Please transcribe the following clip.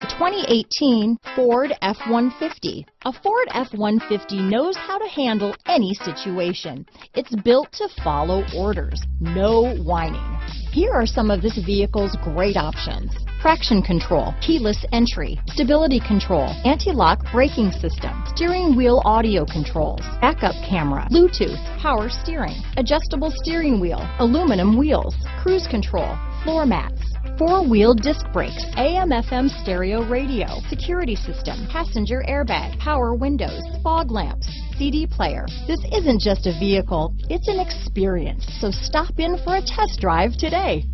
2018 Ford F-150. A Ford F-150 knows how to handle any situation. It's built to follow orders, no whining. Here are some of this vehicle's great options: traction control, keyless entry, stability control, anti-lock braking system, steering wheel audio controls, backup camera, Bluetooth, power steering, adjustable steering wheel, aluminum wheels, cruise control, floor mats, four-wheel disc brakes, AM/FM stereo radio, security system, passenger airbag, power windows, fog lamps, CD player. This isn't just a vehicle, it's an experience. So stop in for a test drive today.